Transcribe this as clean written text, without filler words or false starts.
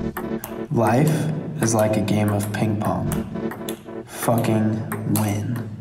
Life is like a game of ping pong. Fucking win.